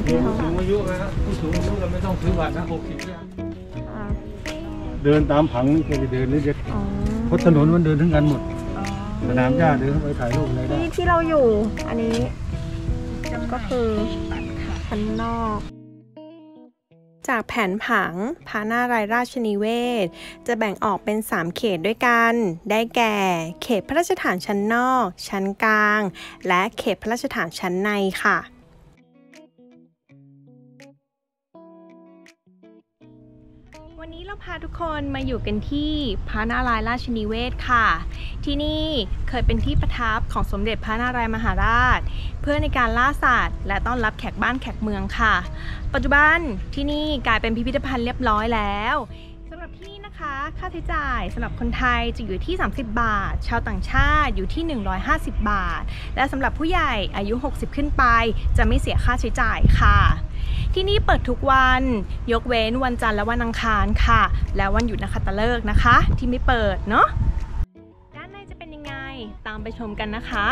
พี่เขาสูงอายุนะครับผู้สูงอายุเราไม่ต้องซื้อบัตรนะ60เนี่ยอ่าเดินตามผังนี่ก็จะเดินนี่จะอ๋อเพราะถนนมันเดินถึงกันหมดอ๋อสนามหญ้าเดินเข้าไปถ่ายรูปอะไรได้ที่เราอยู่อันนี้ก็คือชั้นนอก จากแผนผังพระนารายณ์ราชนิเวศน์จะแบ่งออกเป็น3เขตด้วยกัน ได้แก่ เขตพระราชฐานชั้นนอก ชั้นกลาง และเขตพระราชฐานชั้นในค่ะ วันนี้เราพาทุกคนมาอยู่กันที่พระนารายณ์ราชนิเวศน์ค่ะ ที่นี่เคยเป็นที่ประทับของสมเด็จพระนารายณ์มหาราช เพื่อในการล่าสัตว์และต้อนรับแขกบ้านแขกเมืองค่ะ ปัจจุบันที่นี่กลายเป็นพิพิธภัณฑ์เรียบร้อยแล้วสำหรับที่นี่นะคะค่าใช้จ่ายสำหรับคนไทยจะอยู่ที่30 บาท ชาวต่างชาติอยู่ที่150 บาท และสำหรับผู้ใหญ่อายุ60ขึ้นไปจะไม่เสียค่าใช้จ่ายค่ะ ที่นี่เปิดทุกวันยกเว้นวันจันทร์และวันอังคารค่ะ และวันหยุดนักขัตฤกษ์นะคะที่ไม่เปิดเนาะด้านในจะเป็นยังไงตามไปชมกันนะคะ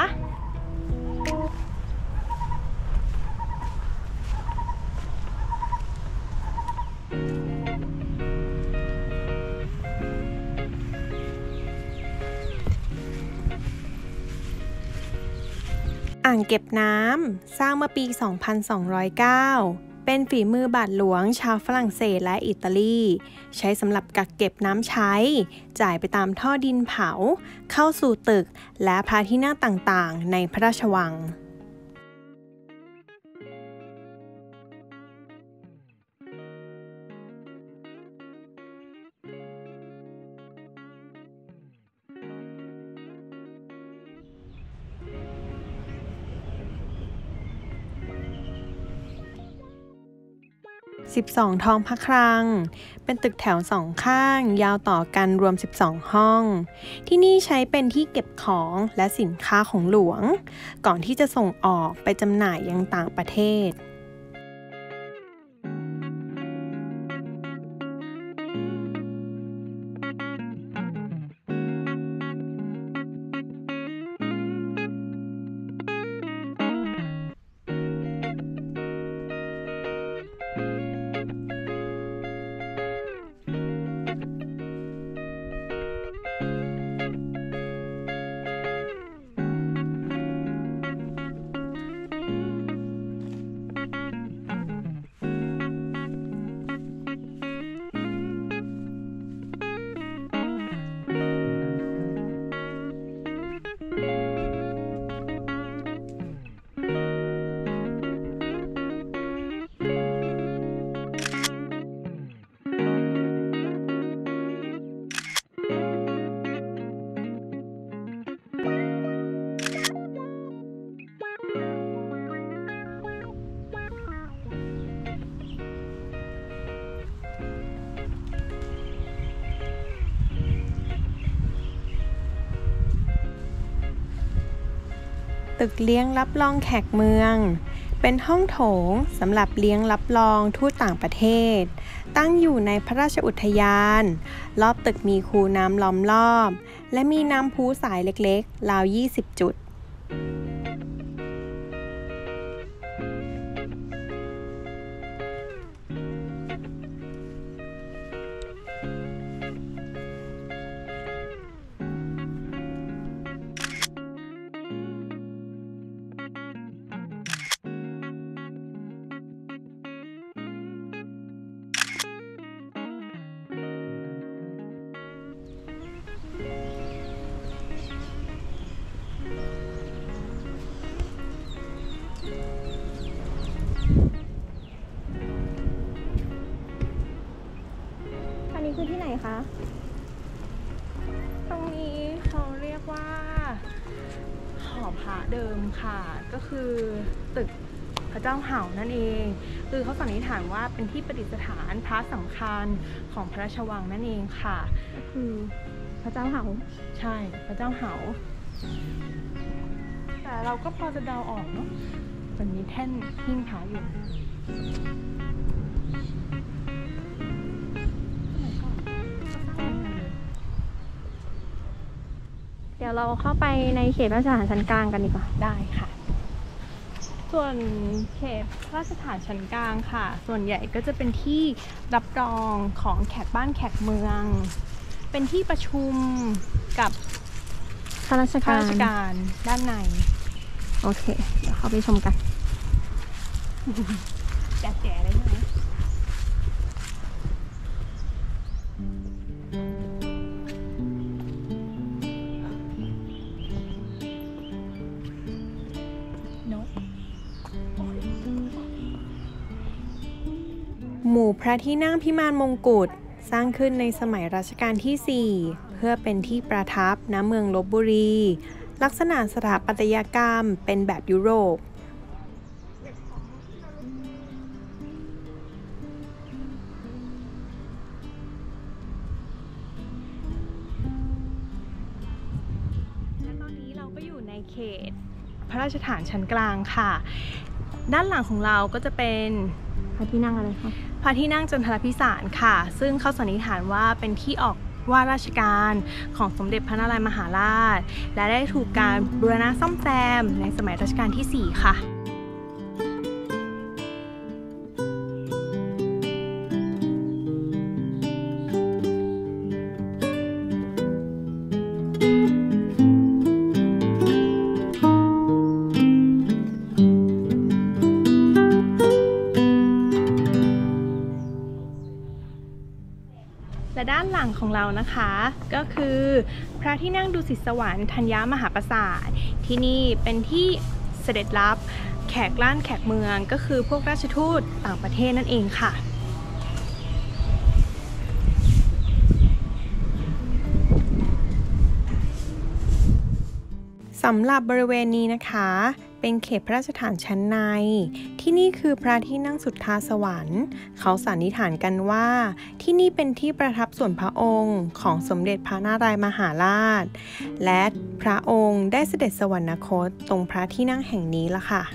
อ่างเก็บน้ำสร้างเมื่อปี 2209 เป็นฝีมือบาทหลวงชาวฝรั่งเศสและอิตาลีใช้สำหรับกักเก็บน้ำใช้จ่ายไปตามท่อดินเผาเข้าสู่ตึกและพระที่นั่งต่างๆในพระราชวัง12 ทองพระคลังเป็นตึกแถว2ข้างยาวต่อกันรวม12ห้องที่นี่ใช้เป็นที่เก็บของและสินค้าของหลวงก่อนที่จะส่งออกไปจำหน่ายยังต่างประเทศตึกเลี้ยงรับรองแขกเมืองเป็นห้องโถงสำหรับเลี้ยงรับรองทูตต่างประเทศตั้งอยู่ในพระราชอุทยานรอบตึกมีคูน้ำล้อมรอบและมีน้ำพุสายเล็กๆราว20 จุดคือที่ไหนคะตรงนี้เขาเรียกว่าหอพระเดิมค่ะก็คือตึกพระเจ้าเห่านั่นเองคือเขาสันนิษฐานว่าเป็นที่ประดิษฐานพระสำคัญของพระราชวังนั่นเองค่ะก็คือพระเจ้าเห่าใช่พระเจ้าเห่าแต่เราก็พอจะเดาออกเนาะมันมีแท่นหิ้งพระอยู่เดี๋ยวเราเข้าไปในเขตพระราชฐานชั้นกลางกันดีกว่าได้ค่ะส่วนเขตพระราชฐานชั้นกลางค่ะส่วนใหญ่ก็จะเป็นที่รับรองของแขกบ้านแขกเมืองเป็นที่ประชุมกับข้าราชข้าการราชการด้านในโอเค เดี๋ยวเข้าไปชมกันแจ๋ๆเลยใช่ไหมหมู่พระที่นั่งพิมานมงกุฎสร้างขึ้นในสมัยรัชกาลที่ 4 เพื่อเป็นที่ประทับณเมืองลพบุรี ลักษณะสถาปัตยกรรมเป็นแบบยุโรปและตอนนี้เราก็อยู่ในเขตพระราชฐานชั้นกลางค่ะ ด้านหลังของเราก็จะเป็นพระที่นั่งอะไรคะพระที่นั่งจันทรพิสารค่ะซึ่งเขาสันนิษฐานว่าเป็นที่ออกว่าราชการของสมเด็จพระนารายณ์มหาราชและได้ถูกการบูรณะซ่อมแซมในสมัยรัชกาลที่ 4 ค่ะและด้านหลังของเรานะคะก็คือพระที่นั่งดุสิตสวรรค์ธัญญมหาปราสาทที่นี่เป็นที่เสด็จรับแขกล้านแขกเมืองก็คือพวกราชทูตต่างประเทศนั่นเองค่ะสำหรับบริเวณนี้นะคะเป็นเขตพระราชฐานชั้นในที่นี่คือพระที่นั่งสุทธาสวรรค์เขาสันนิษฐานกันว่าที่นี่เป็นที่ประทับส่วนพระองค์ของสมเด็จพระนารายณ์มหาราชและพระองค์ได้เสด็จสวรรคตตรงพระที่นั่งแห่งนี้ละค่ะ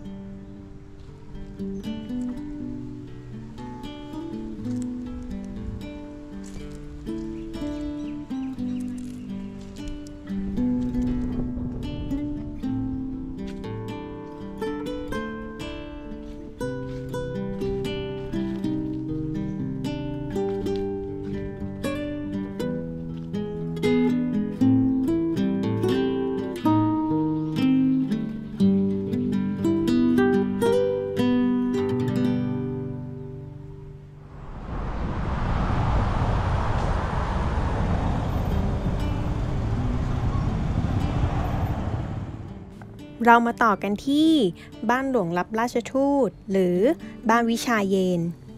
เรามาต่อกันที่บ้านหลวงรับราชทูตหรือบ้านวิชาเยน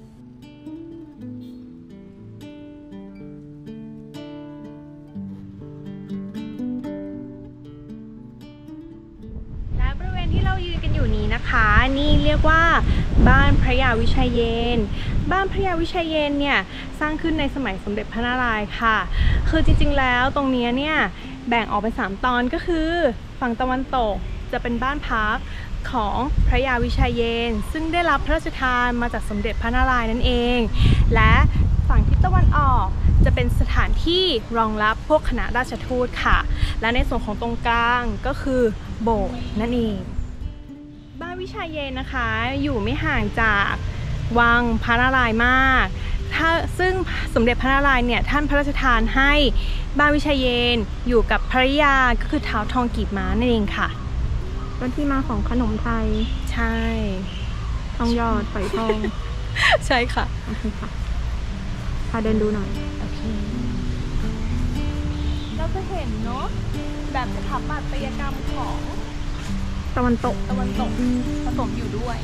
และบริเวณที่เรายืนกันอยู่นี้นะคะนี่เรียกว่าบ้านพระยาวิชัยเยนบ้านพระยาวิชัยเยนเนี่ยสร้างขึ้นในสมัยสมเด็จพระนารายณ์ค่ะคือจริงๆแล้วตรงนี้เนี่ยแบ่งออกเป็น3 ตอนก็คือฝั่งตะวันตกจะเป็นบ้านพักของพระยาวิชัยเยนซึ่งได้รับพระราชทานมาจากสมเด็จพระนารายณ์นั่นเองและฝั่งทิศตะวันออกจะเป็นสถานที่รองรับพวกคณะราชทูตค่ะและในส่วนของตรงกลางก็คือโบสถ์นั่นเองบ้านวิชัยเยนนะคะอยู่ไม่ห่างจากวังพระนารายณ์มากซึ่งสมเด็จพระนารายณ์เนี่ยท่านพระราชทานให้บ้านวิชัยเยนอยู่กับภริยาก็คือท้าวทองกีบม้านั่นเองค่ะเป็นที่มาของขนมไทยใช่ทองหยอดฝอยทองใช่ค่ะโอเคค่ะพาเดินดูหน่อยโอเคเราจะเห็นเนาะแบบสถาปัตยกรรมของตะวันตกผสมอยู่ด้วย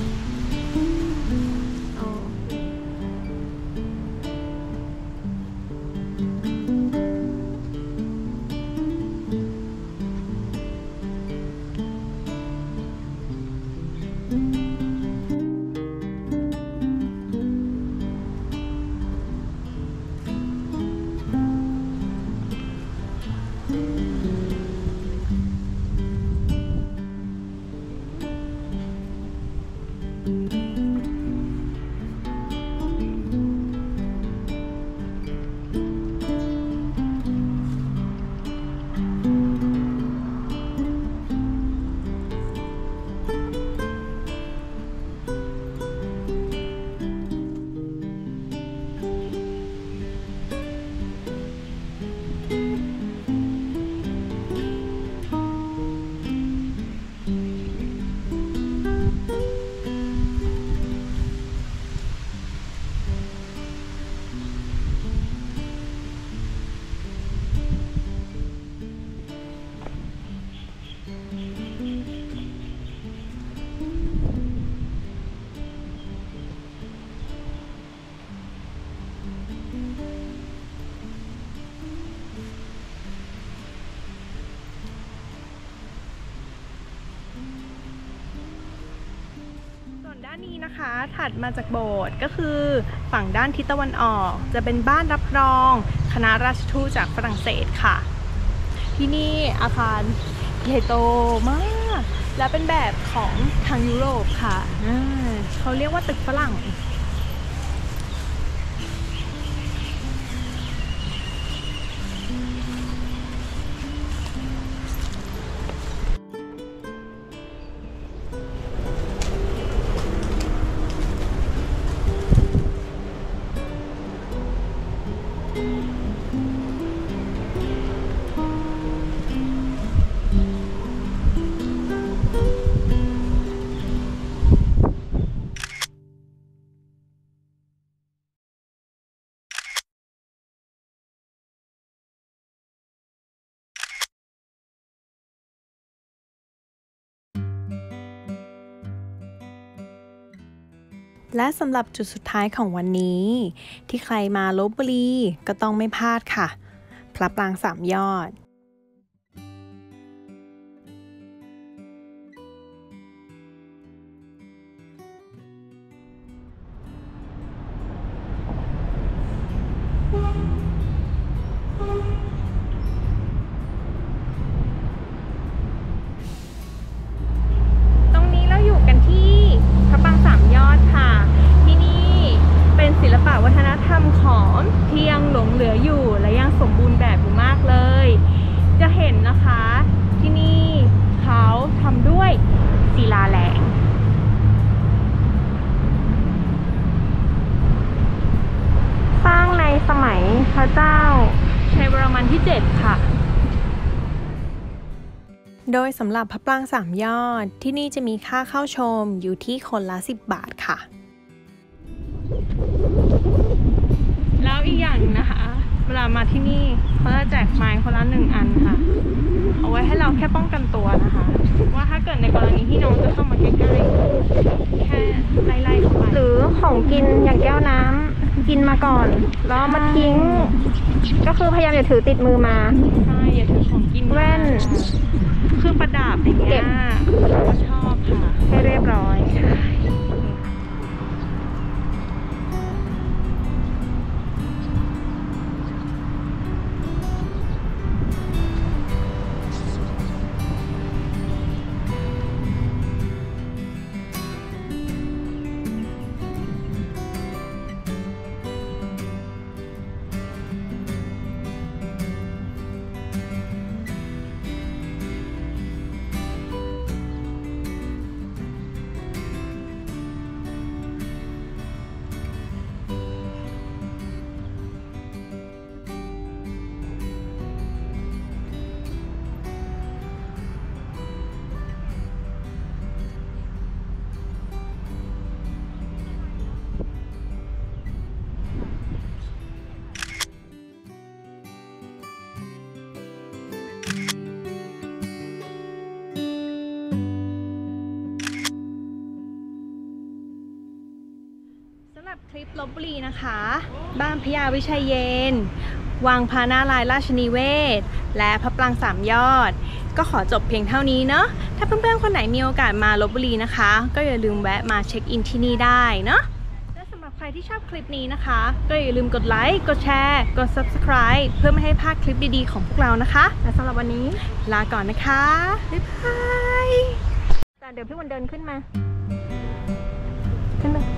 นะคะถัดมาจากโบสถ์ก็คือฝั่งด้านทิศตะวันออกจะเป็นบ้านรับรองคณะราชทูตจากฝรั่งเศสค่ะที่นี่อาคารใหญ่โตมากและเป็นแบบของทางยุโรปค่ะเขาเรียกว่าตึกฝรั่งและสำหรับจุดสุดท้ายของวันนี้ที่ใครมาลพบุรีก็ต้องไม่พลาดค่ะพระปรางสามยอดตรงนี้เราอยู่กันที่พระปรางสามยอดค่ะที่นี่เป็นศิลปะวัฒนธรรมของที่ยังหลงเหลืออยู่และยังสมบูรณ์แบบอยู่มากเลยจะเห็นนะคะที่นี่เขาทำด้วยศิลาแรงสร้างในสมัยพระเจ้าชัยวรมันที่ 7 ค่ะโดยสำหรับพระปรางสามยอดที่นี่จะมีค่าเข้าชมอยู่ที่คนละ10 บาทค่ะแล้วอีกอย่างนึงนะคะเวลามาที่นี่เขาจะแจกไม้คนละ1 อันค่ะเอาไว้ให้เราแค่ป้องกันตัวนะคะว่าถ้าเกิดในกรณีที่น้องจะเข้ามาใกล้ๆแค่ไล่ๆเข้าไปหรือของกินอย่างแก้วน้ำกินมาก่อนแล้วมาทิ้งก็คือพยายามอย่าถือติดมือมาใช่อย่าถือของกินแว่นเครื่องประดับอย่างเงี้ยเราก็ชอบค่ะให้เรียบร้อยสำหรับคลิปลพบุรีนะคะบ้านพญาวิชัยเยนวังพระนารายณ์ราชนิเวศและพระปรางสามยอดก็ขอจบเพียงเท่านี้เนาะถ้าเพื่อนๆคนไหนมีโอกาสมาลพบุรีนะคะก็อย่าลืมแวะมาเช็คอินที่นี่ได้เนาะและสำหรับใครที่ชอบคลิปนี้นะคะก็อย่าลืมกดไลค์กดแชร์กด Subscribe เพื่อไม่ให้พลาดคลิปดีๆของพวกเรานะคะและสำหรับวันนี้ลาก่อนนะคะบ๊ายบายเดี๋ยวพี่วันเดินขึ้นมา